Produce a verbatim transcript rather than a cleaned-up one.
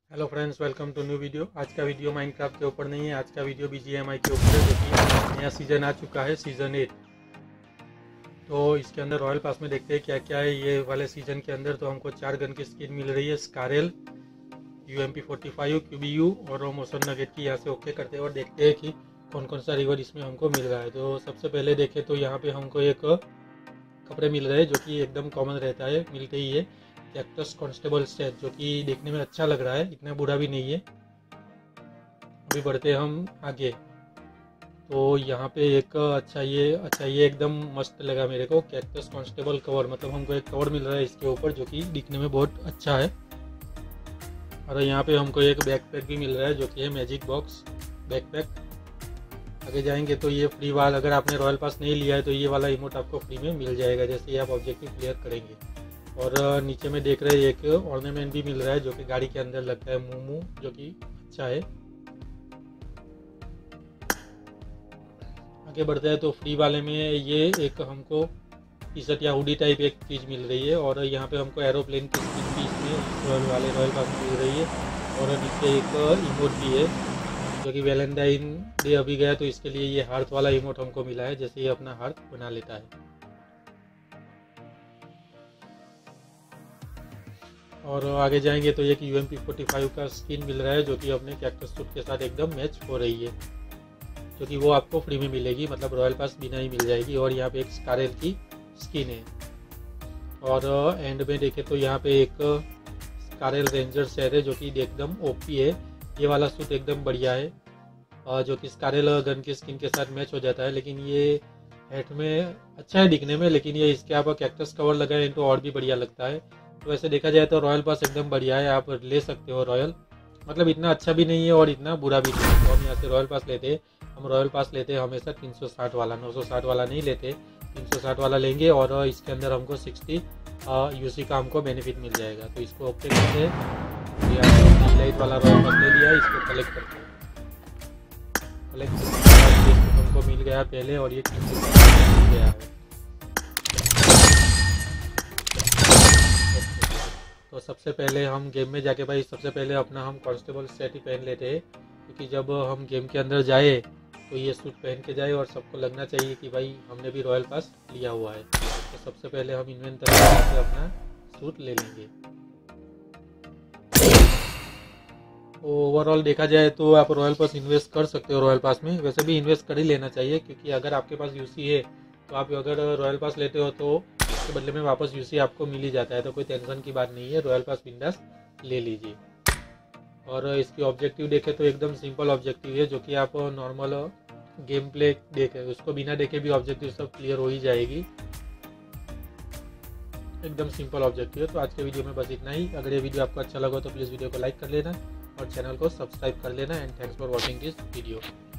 Hello friends, welcome to new video. आज का video Minecraft के ऊपर नहीं है, आज का वीडियो बीजीएमआई के ऊपर है, जो कि नया सीज़न आ चुका है, सीज़न एट। तो इसके अंदर रॉयल पास में देखते हैं क्या क्या है ये वाले सीज़न के अंदर। तो हमको चार गन की स्किन मिल रही है, स्कारल, U M P forty five, QBU और मोशन नगेट की। यहाँ से ओके करते हैं और देखते हैं कि कौन कौन सा रिवॉर्ड इसमें हमको मिल रहा है। तो सबसे पहले देखें तो यहाँ पे हमको एक कपड़े मिल रहे हैं जो कि एकदम कॉमन रहता है, मिलते ही है कैक्टस कांस्टेबल सेट, जो कि देखने में अच्छा लग रहा है, इतना बुरा भी नहीं है। अभी बढ़ते हैं हम आगे। तो यहाँ पे एक अच्छा ये अच्छा ये एकदम मस्त लगा मेरे को, कैक्टस कांस्टेबल कवर, मतलब हमको एक कवर मिल रहा है इसके ऊपर जो कि दिखने में बहुत अच्छा है। और यहाँ पे हमको एक बैकपैक भी मिल रहा है जो कि है मैजिक बॉक्स बैकपैक। आगे जाएंगे तो ये फ्री वाला, अगर आपने रॉयल पास नहीं लिया है तो ये वाला इमोट आपको फ्री में मिल जाएगा जैसे ही आप ऑब्जेक्टिव क्लियर करेंगे। और नीचे में देख रहे हैं एक ऑर्नामेंट भी मिल रहा है जो कि गाड़ी के अंदर लगता है, मूमू, जो कि अच्छा है। आगे बढ़ते हैं तो फ्री वाले में ये एक हमको टी शर्ट या हुडी टाइप एक चीज़ मिल रही है। और यहाँ पे हमको एरोप्लेन की स्किन भी इसमें रॉयल वाले रॉयल पास में मिल रही है। और नीचे एक इमोट भी है जो कि वैलेंटाइन डे अभी गया तो इसके लिए ये हार्ट वाला इमोट हमको मिला है, जैसे ये अपना हार्ट बना लेता है। और आगे जाएंगे तो एक U M P forty five का स्किन मिल रहा है जो कि अपने कैक्टस सूट के साथ एकदम मैच हो रही है, जो कि वो आपको फ्री में मिलेगी, मतलब रॉयल पास बिना ही मिल जाएगी। और यहाँ पे एक स्कारल की स्किन है। और एंड में देखें तो यहाँ पे एक स्कारल रेंजर सेट है जो कि एकदम ओपी है। ये वाला सूट एकदम बढ़िया है, जो कि स्कारल गन की स्किन के साथ मैच हो जाता है। लेकिन ये हेड में अच्छा है दिखने में, लेकिन ये इसके आप कैक्टस कवर लगाए तो और भी बढ़िया लगता है। तो वैसे देखा जाए तो रॉयल पास एकदम बढ़िया है, आप ले सकते हो रॉयल, मतलब इतना अच्छा भी नहीं है और इतना बुरा भी नहीं है। तो हम यहाँ से रॉयल पास लेते हैं, हम रॉयल पास लेते हैं हमेशा तीन सौ साठ वाला, नौ सौ साठ वाला नहीं लेते, तीन सौ साठ वाला लेंगे। और इसके अंदर हमको साठ यूसी का हमको बेनिफिट मिल जाएगा। तो इसको ओके करते हैं, यहाँ लाइट वाला रॉयल पास ले लिया, इसको कलेक्ट करते हैं। कलेक्ट करके हमको मिल गया पहले, और ये तीन सौ मिल गया है। तो सबसे पहले हम गेम में जाके भाई सबसे पहले अपना हम कांस्टेबल सेट ही पहन लेते हैं, क्योंकि जब हम गेम के अंदर जाए तो ये सूट पहन के जाए और सबको लगना चाहिए कि भाई हमने भी रॉयल पास लिया हुआ है। तो सबसे पहले हम इन्वेंटरी से अपना सूट ले लेंगे। ओवरऑल देखा जाए तो आप रॉयल पास इन्वेस्ट कर सकते हो, रॉयल पास में वैसे भी इन्वेस्ट कर ही लेना चाहिए, क्योंकि अगर आपके पास यूसी है तो आप अगर रॉयल पास लेते हो तो के बदले में वापस यूसी आपको मिल ही जाता है। तो कोई टेंशन की बात नहीं है, रॉयल पास बिंदास ले लीजिए। और इसकी ऑब्जेक्टिव देखें तो एकदम सिंपल ऑब्जेक्टिव है, जो कि आप नॉर्मल गेम प्ले देखें उसको बिना देखे भी ऑब्जेक्टिव सब क्लियर हो ही जाएगी, एकदम सिंपल ऑब्जेक्टिव है। तो आज के वीडियो में बस इतना ही। अगर ये वीडियो आपको अच्छा लगा तो प्लीज़ वीडियो को लाइक कर लेना और चैनल को सब्सक्राइब कर लेना। And thanks for watching this video.